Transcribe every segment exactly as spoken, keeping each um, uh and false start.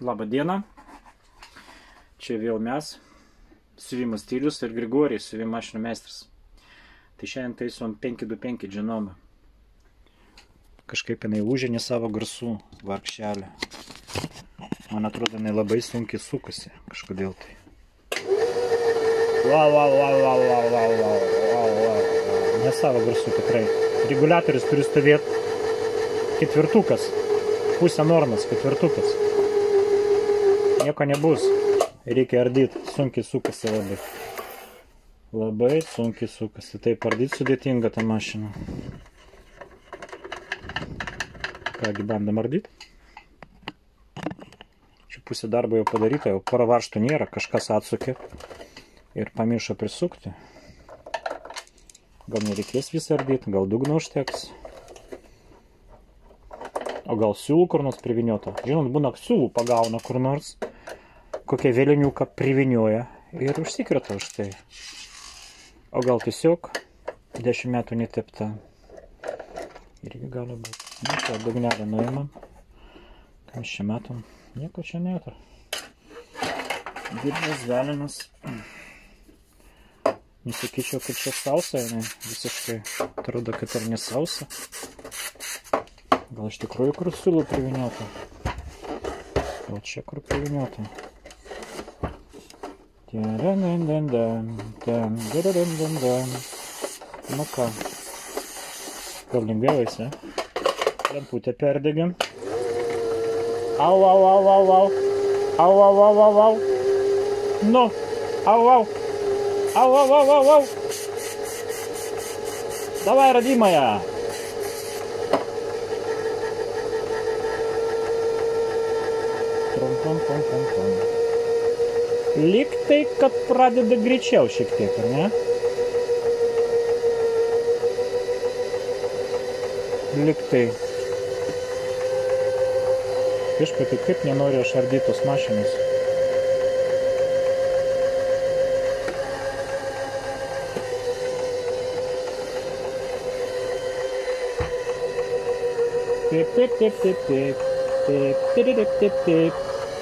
Labą dieną. Čia vėl mes, siuvimo stilius ir Grigorijus, siuvimo mašinų meistras. Tai šiandien taisom penki du penki Genoma. Kažkaip jinai užėnė savo garsų vargšelę. Man atrodo, jinai labai sunkiai sukasi kažkodėl tai. Wow, wow, wow, wow, wow, wow, wow, wow, wow. Ne savo garsų tikrai. Reguliatorius turi stovėti ketvirtukas. Pusė normas, ketvirtukas. Nieko nebus. Reikia ardyti. Sunkiai sukasi labai. Labai sunkiai sukasi. Taip, ardyti sudėtinga tą mašiną. Kągi, bandom ardyti. Čia pusė darbo jau padaryta, jau pora varžtų nėra. Kažkas atsukė ir pamiršo prisukti. Gal nereikės visą ardyti, gal dugno užteks. O gal siūlų kur nors priviniota. Žinot, būna siūlų pagauna kur nors. Kokią vėliniuką privinioja ir užsikreta už tai. O gal tiesiog dešimt metų netepta. Irgi gali būti. Nu, čia dugnelę nuimam. Ką mes čia matom? Nieko čia nėra. Dirbas velinas. Nesakyčiau, kad čia sausa, jinai visiškai atrodo, kad ir nesausa. Gal iš tikrųjų kur siūlų priviniota? Gal čia kur priviniota? Nu ką? Gal lengviausia? Lemputę perdegėm. Au, au, au, au, au. Au, au, au, au, au. Nu, au, au. Au, au, au, au, au. Давай, родимая. Lyg tai, kad pradeda greičiau šiek tiek, ar ne? Lyg tai. Viešpatie, kaip nenoriu aš ardyti tos mašinos. Taip, taip, taip, taip, taip. Taip, taip, taip, taip, taip.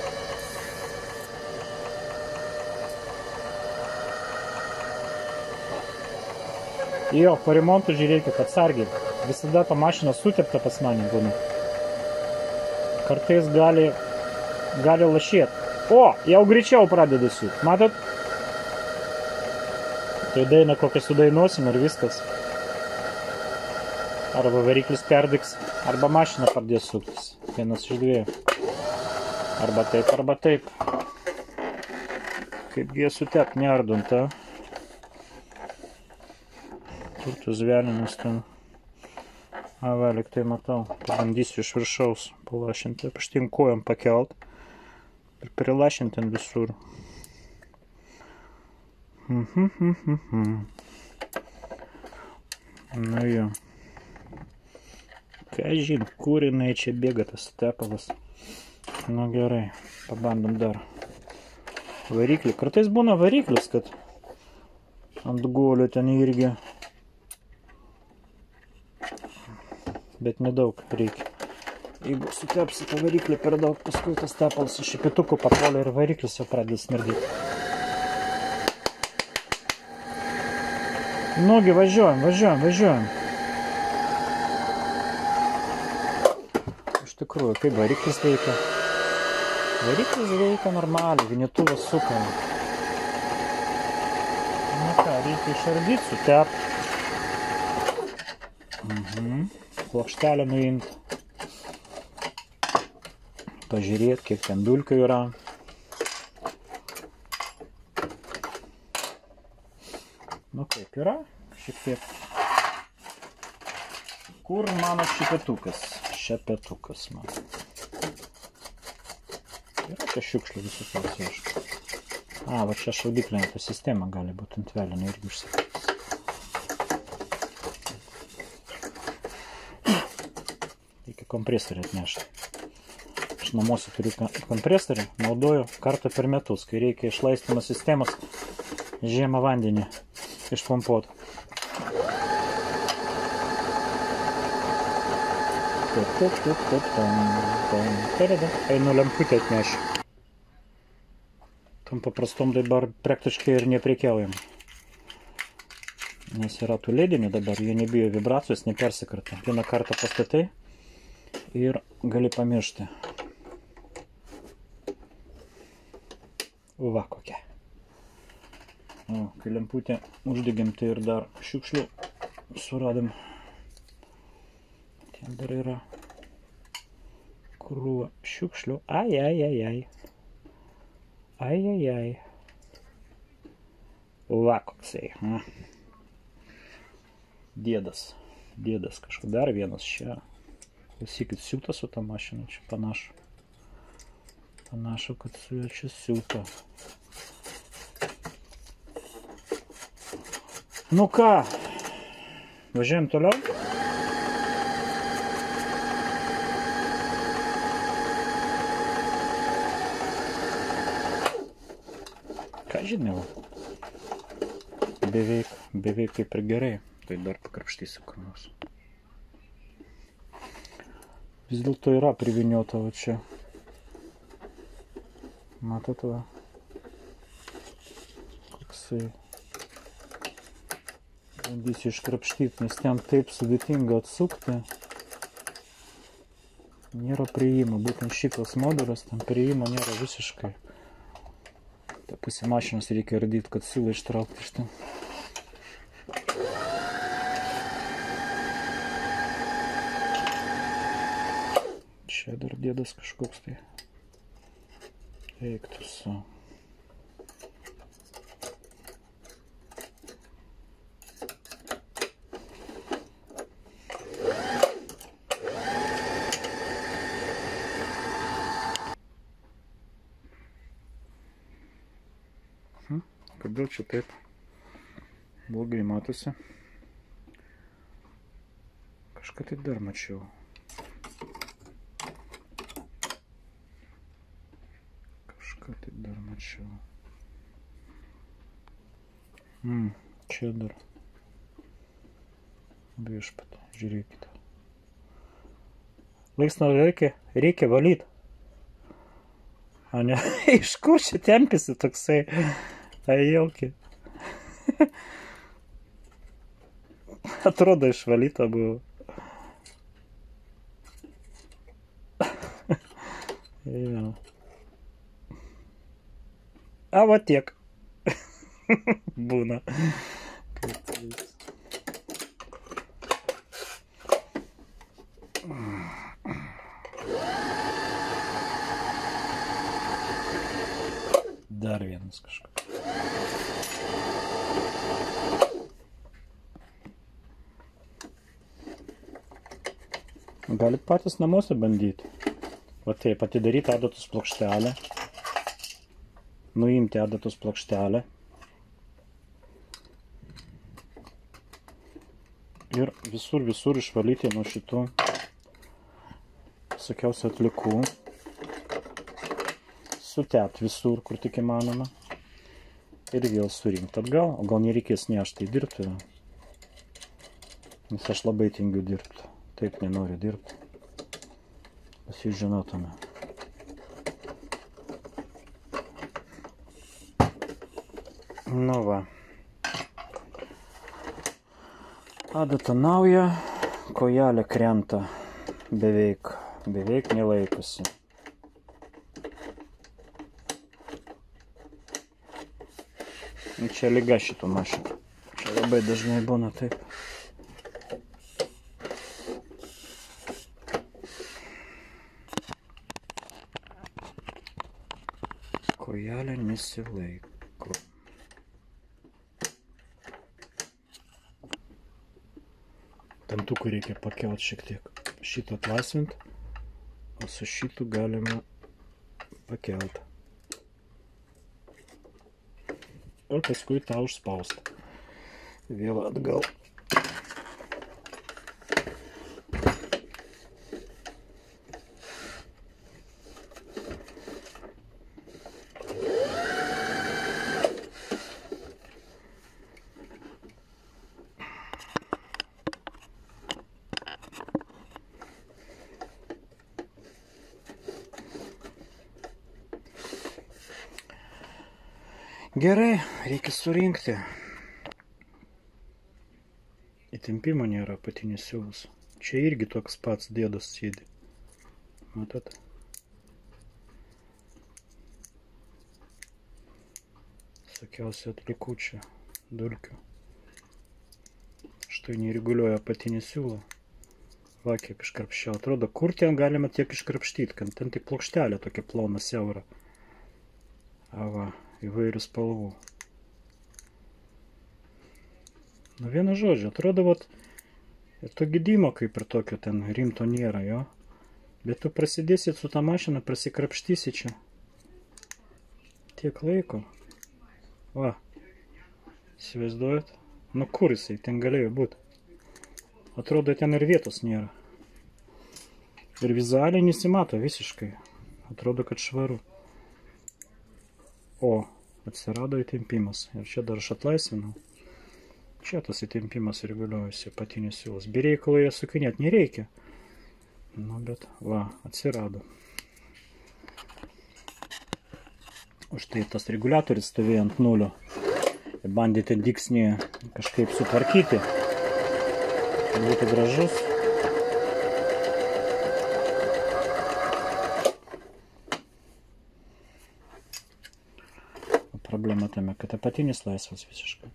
Jo, po remontų žiūrėkit atsargiai. Visada ta mašina sutepta pas mane būna. Kartais gali, gali lašėti. O, jau greičiau pradeda siūt. Matot? Tai dainą kokią sudainuosim ir viskas. Arba variklis perdegs, arba mašina pradės suktis. Vienas iš dviejų. Arba taip, arba taip. Kaipgi jie sutep, neardant, ta? Kur tus velinius ten? A, va, lyg tai matau. Pabandysiu iš viršaus palašinti. Paštin kojom pakelt. Ir prilašinti ant visur. Nu jo. Ką žin, kur jinai čia bėga tas tepalas. Nu gerai, pabandom dar. Variklį. Kartais būna variklis, kad ant guolio ten irgi. Bet nedaug reikia. Jeigu sutepsi tą variklį per daug, paskui tas tepalas iš šipitukų papuolia ir variklis jau pradeda smirdyti. Nugi, važiuojam, važiuojam, važiuojam. Iš tikrųjų, kaip variklis veikia? Variklis veikia normaliai, vinituvas suka. Na ką, reikia išardyti, sutepti. Mhm. Plokštelę nuimti. Pažiūrėti, kiek ten dulkių yra. Nu kaip yra, šiek tiek. Kur mano šepetukas? Šepetukas man. Yra čia šiukšlių visokios ieško. A, va čia šaudiklinė ta sistema gali būti ant velinio irgi užsakyti. Kompresorį atnešti. Aš namuose turiu kompresorį, naudoju kartą per metus, kai reikia išlaistymo sistemos žiemą vandenį išpumpuoti. Einu lemputę atnešiu. Tam paprastom dabar praktiškai ir neprekiaujam. Nes yra tų leidinių dabar, jie nebijo vibracijos, nepersikarta. Vieną kartą pastatai ir gali pamiršti. Va kokia. O, kai lemputę uždegėm, tai ir dar šiukšlių suradom. Ten dar yra krūva šiukšlių. Ai, ai, ai, ai. Ai, ai, ai. Va koksai. Dėdas. Dėdas kažkas. Dar vienas čia. Klausykit, siūta su tą mašiną. Čia panašu. Panašu, kad su juo čia siūta. Nu ką, važiuojam toliau. Ką žinau, beveik, beveik kaip ir gerai, tai dar pakrapštysiu ką nors. Vis dėlto yra priviniota va čia. Matot va, koksai. Bandysiu iškrapštyti, nes ten taip sudėtinga atsukti. Nėra priėjimo, būtent šitas modulis, ten priėjimo nėra visiškai. Ta pusė mašinos reikia ardyti, kad siūlą ištraukti iš ten. Čia dar dėdas kažkoks tai. Eiktų su. Kodėl čia taip blogai matosi? Kažką tai dar mačiau. Kažką tai dar mačiau. Mm, čia dar. Viešpat, žiūrėkite. Laiksną reikia, reikia valyti. A ne, iš kur čia tempėsi toksai? Ai, jaukiai. Atrodo išvalyta buvo. Ja. A, va tiek. Būna. Dar vienas kažkas. Galit patys namuose bandyti. Va taip, atidaryti adatos plokštelę. Nuimti adatos plokštelę. Ir visur, visur išvalyti nuo šitų visokiausių atliekų. Sutept visur, kur tik įmanoma. Ir vėl surinkti atgal. O gal nereikės nešti į dirbtuvę. Nes aš labai tingiu dirbti. Taip nenoriu dirbti. Pas jūs žinotume. Nu va. Adata nauja, kojelė krenta. Beveik, beveik nelaikosi. Čia lyga šitų mašinų. Čia labai dažnai būna taip. Kojelė nesilaiko. Dantukų reikia pakelt šiek tiek. Šitą atlaisvint, o su šitu galima pakelt. Ir paskui tą užspausti. Vėl atgal. Gerai, reikia surinkti. Įtempimo nėra apatinis siūlas. Čia irgi toks pats dėdas sėdi. Matot? Sakiausi atlikučių, dulkių. Štai nereguliuoja apatinį siūlą. Va, kiek iškarpščiau. Atrodo, kur ten galima tiek iškarpštyti, kad ten tik plokštelė tokia plona siaura. Va, įvairių spalvų. Nu, vienu žodžiu, atrodo, vat, ir to gydimo kaip ir tokio ten rimto nėra, jo. Bet tu prasidėsit su tą mašiną, prasikrapštysi čia. Tiek laiko. Va, įsivaizduojat? Nu, kur jisai ten galėjo būti? Atrodo, ten ir vietos nėra. Ir vizualiai nesimato visiškai. Atrodo, kad švaru. O, atsirado įtempimas. Ir čia dar aš atlaisvinau. Čia tas įtempimas reguliuojasi apatinis siūlas. Be reikalo ją sukinėt nereikia. Nu, bet, va, atsirado. O štai tas reguliatorius stovėjo ant nulio. Bandėte diksnį kažkaip sutvarkyti. Kad būtų gražus. Problema tame, kad apatinis laisvas visiškai.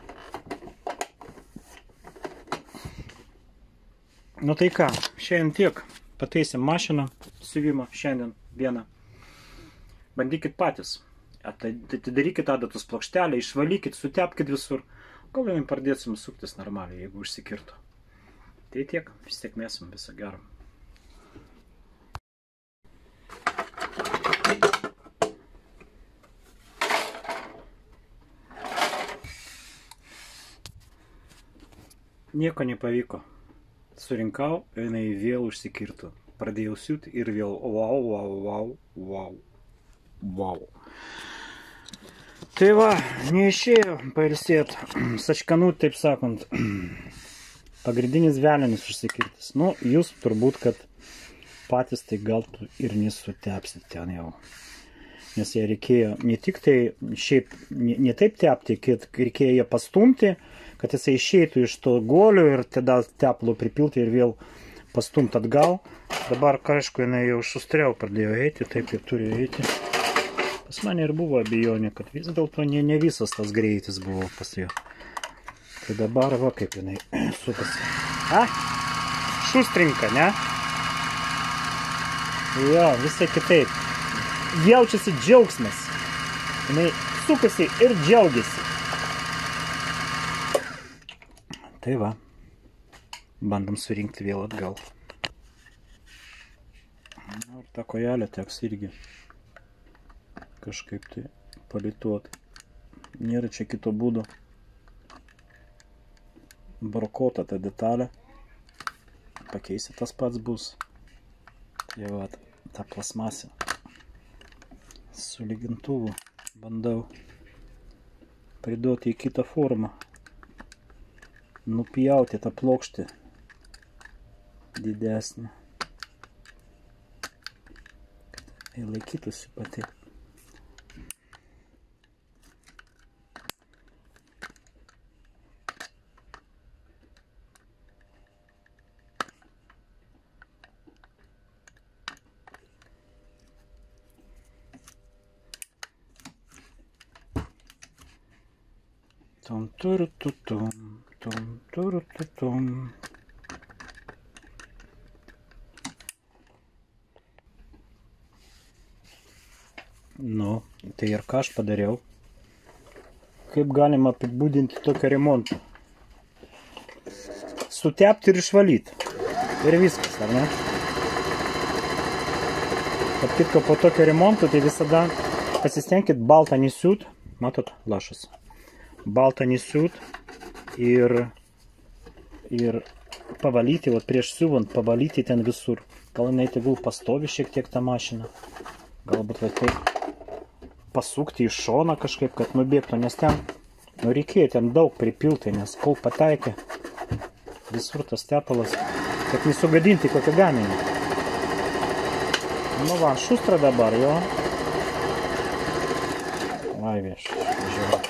Nu tai ką, šiandien tiek. Pataisėm mašiną siuvimo šiandien vieną. Bandykit patys. Atidarykit adatos plokštelę, išvalykit, sutepkit visur. Gal jau pradėsim suktis normaliai, jeigu užsikirto. Tai tiek, vis tiek mėsim, viso gero. Nieko nepavyko. Surinkau, jinai vėl užsikirto. Pradėjau siūti ir vėl wow, wow, wow, wow, wow. Tai va, neišėjo pailsėt, sačkanut, taip sakant, pagrindinis velenis užsikirtis. Nu, jūs turbūt, kad patys tai gal ir nesutepsit ten jau. Nes jie reikėjo ne tik tai šiaip, ne, ne taip tepti, kad reikėjo jie pastumti, kad jisai išeitų iš to guolio ir tada teplo pripilti ir vėl pastumti atgal. Dabar, aišku, jinai jau šustriau pradėjo eiti, taip ir turi eiti. Pas mane ir buvo abejonė, kad vis dėlto ne, ne visas tas greitis buvo pas jo. Tai dabar va kaip jinai sukasi. A? Šustrinka, ne? Jo, visai kitaip. Jaučiasi džiaugsmas. Jinai sukasi ir džiaugiasi. Tai va. Bandom surinkti vėl atgal. Ir tą kojelę teks irgi kažkaip tai palituot. Nėra čia kito būdo. Brokota ta detalė. Pakeisi tas pats bus. Tai va, ta plasmasė. Su lygintuvu bandau priduoti į kitą formą. Nupjauti tą plokštį didesnį. Kad tai laikytųsi pati. Tum turu tutum, tum turu tutum. Nu, tai ir ką aš padariau? Kaip galima apibūdinti tokį remontą? Sutepti ir išvalyti. Ir viskas, ar ne? Kad kitko po tokio remonto, tai visada pasistengkit baltą nesiūt. Matot, lašas. Baltą nesiūt ir, ir pavalyti, vat prieš siuvant, pavalyti ten visur. Gal jinai tegul pastovi šiek tiek tą mašiną. Galbūt va taip pasukti į šoną kažkaip, kad nubėgtų, nes ten nu, reikėjo ten daug pripilti, nes kol pataikė visur tas tepalas, kad nesugadinti kokią gaminį. Nu va, šustra dabar, jo. Va, Ai, vieš, žiūrėk.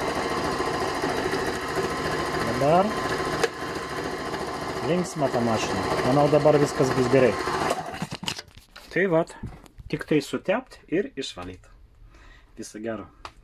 Dabar linksma ta mašina. Manau, dabar viskas bus gerai. Tai vat, tik tai sutept ir išvalyt. Viso gero.